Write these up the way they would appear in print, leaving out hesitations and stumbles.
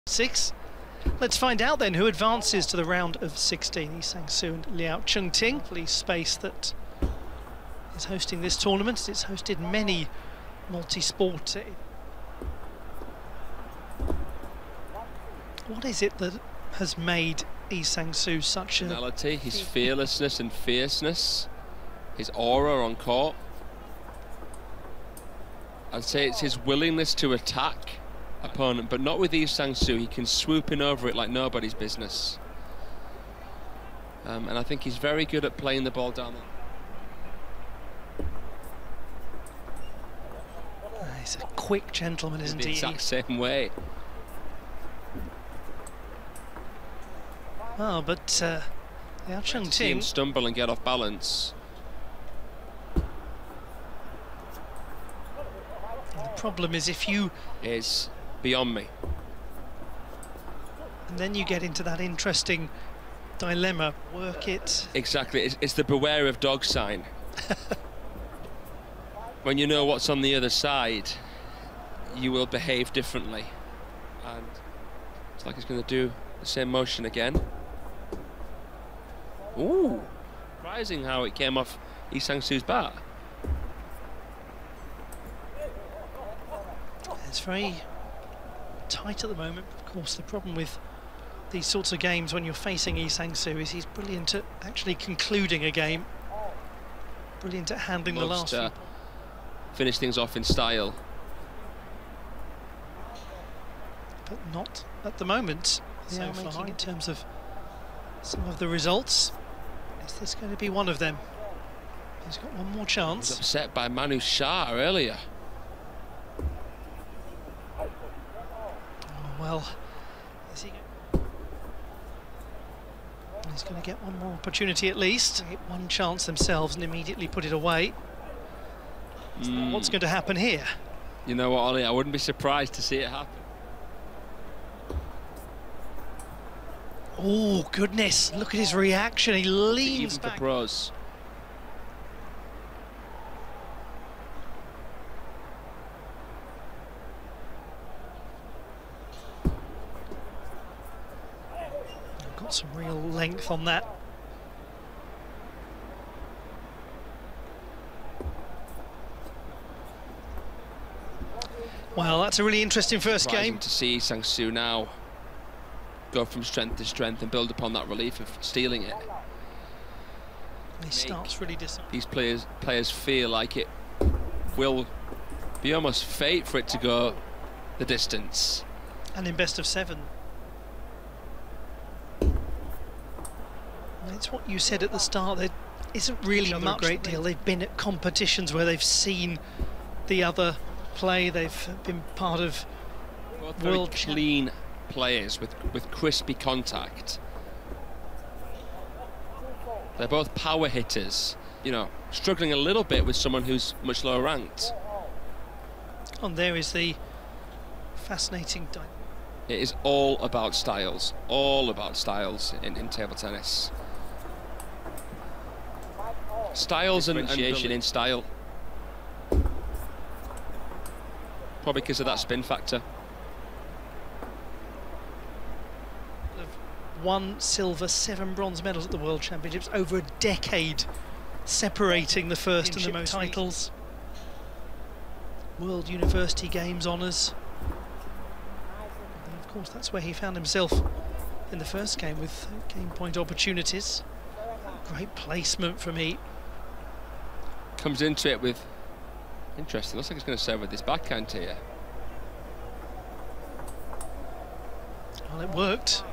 6. Let's find out then who advances to the round of 16. Lee Sang-soo and Liao Chengting. Lovely space that is hosting this tournament. It's hosted many multi-sport. What is it that has made Lee Sang-soo such a... personality, his fearlessness and fierceness, his aura on court. I'd say it's his willingness to attack opponent, but not with Lee Sang-soo. He can swoop in over it like nobody's business. And I think he's very good at playing the ball down there. He's a quick gentleman, isn't he? The exact same way. Oh, but Liao Chengting... see him stumble and get off balance. The problem is if you... is beyond me. And then you get into that interesting dilemma. Work it... Exactly, it's the beware of dog sign. When you know what's on the other side, you will behave differently. And it's like he's going to do the same motion again. Ooh, surprising how it came off Lee Sang-soo's bat. It's very tight at the moment. Of course, the problem with these sorts of games when you're facing Lee Sang-soo is he's brilliant at actually concluding a game. Brilliant at handling the last few. Finish things off in style. But not at the moment. So far, in terms of some of the results. Is this going to be one of them? He's got one more chance. He was upset by Manu Shah earlier. Oh, well, is he? He's going to get one more opportunity at least. Get one chance themselves and immediately put it away. What's going to happen here? You know what, Ollie? I wouldn't be surprised to see it happen. Oh, goodness. Look at his reaction. He leans back. For pros. Got some real length on that. Well, that's a really interesting first game. To see Sang-soo now go from strength to strength and build upon that relief of stealing it. He starts really disappointing. These players feel like it will be almost fate for it to go the distance. And in best of 7. It's what you said at the start, there isn't really much, a great deal. They've been at competitions where they've seen the other play, they've been part of world clean players with crispy contact. They're both power hitters, you know, struggling a little bit with someone who's much lower ranked. And there is the fascinating... It is all about styles in table tennis. Styles and differentiation in style. Probably because of that spin factor. 1 silver, 7 bronze medals at the World Championships, over a decade separating the first and the most titles. World University Games honours. And of course, that's where he found himself in the first game with game point opportunities. Great placement from he. Comes into it with... Interesting, looks like he's going to serve with this backhand here. Well, it worked.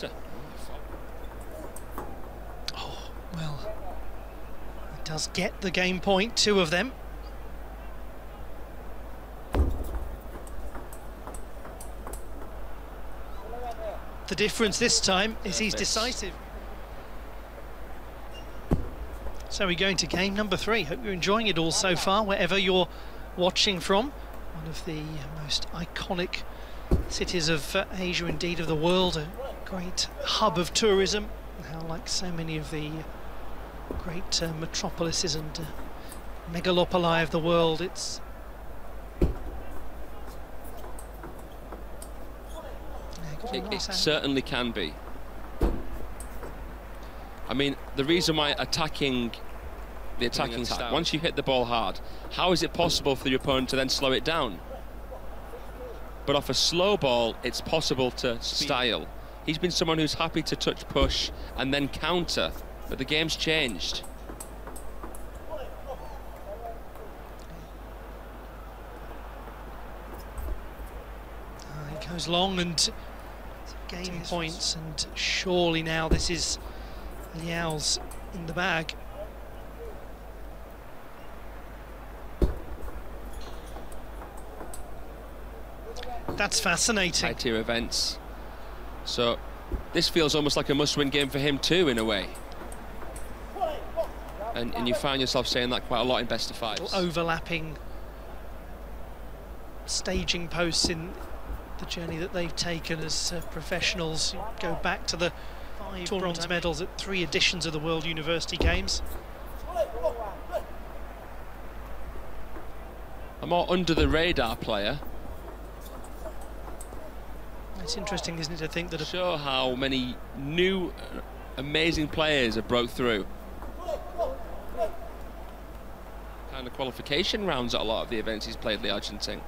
Oh, well, he does get the game point, 2 of them. The difference this time is he's decisive. So we're going to game number 3. Hope you're enjoying it all so far, wherever you're watching from. One of the most iconic cities of Asia, indeed of the world, a great hub of tourism. How, like so many of the great metropolises and megalopoli of the world, it's It certainly can be. I mean, the reason why the attacking style, once you hit the ball hard, how is it possible for your opponent to then slow it down? But off a slow ball, it's possible to style. He's been someone who's happy to touch push and then counter, but the game's changed. It goes long and gain points, and surely now this is Liao's in the bag. That's fascinating. High-tier events. So this feels almost like a must-win game for him too, in a way. And you find yourself saying that quite a lot in best of fives. Overlapping staging posts in the journey that they've taken as professionals. You go back to the 5 bronze medals at 3 editions of the World University Games. A more under-the-radar player. It's interesting, isn't it, to think that... Show how many new, amazing players have broke through. Kind of qualification rounds at a lot of the events he's played, Liao Chengting.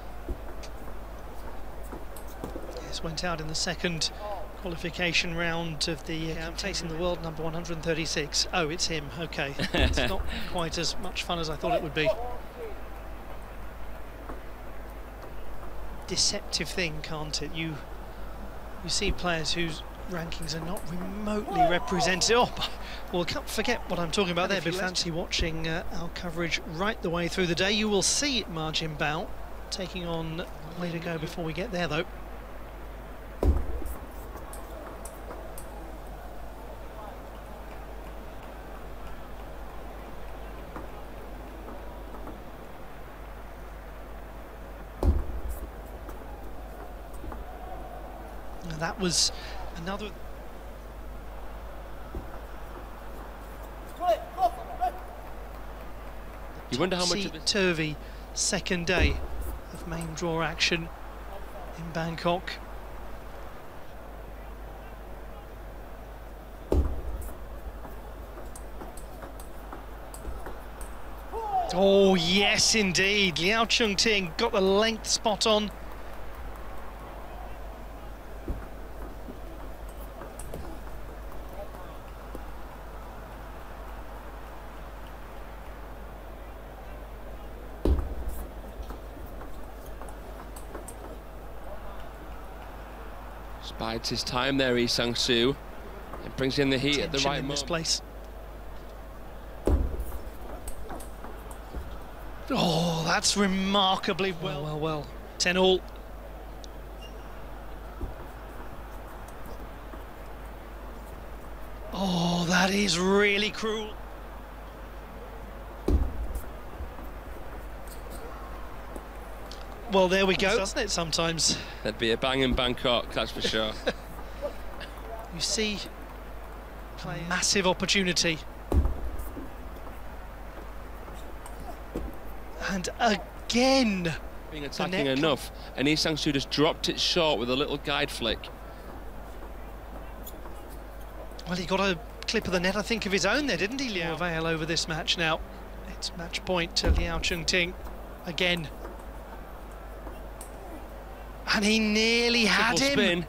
Yes, went out in the second qualification round of the facing the world number 136. Oh, it's him, okay. It's not quite as much fun as I thought it would be. Deceptive thing, can't it? You see players whose rankings are not remotely represented. Oh, well, can't forget what I'm talking about there. But if you fancy watching our coverage right the way through the day, you will see Ma Jinbao taking on a way to go before we get there, though. That was another... You wonder how much of this... Turvy second day of main draw action in Bangkok. Oh yes, indeed. Liao Chengting got the length spot on. Bides his time there, Lee Sang-soo, and brings in the heat at the right moment. This place. Oh, that's remarkably well. 10-all. Oh, that is really cruel. Well, there we go, doesn't it, sometimes? There'd be a bang in Bangkok, that's for sure. You see a massive opportunity. And again, being attacking enough, and Lee Sang-soo just dropped it short with a little guide flick. Well, he got a clip of the net, I think, of his own there, didn't he, Liao? Prevail over this match now. It's match point to Liao Chengting again. And he nearly had him. Spin.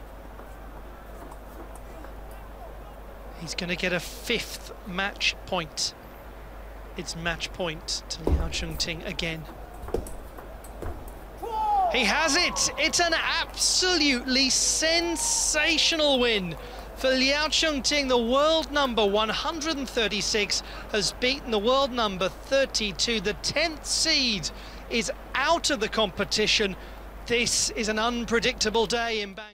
He's going to get a 5th match point. It's match point to Liao Chengting again. He has it! It's an absolutely sensational win for Liao Chengting. The world number 136 has beaten the world number 32. The 10th seed is out of the competition. This is an unpredictable day in Bangkok.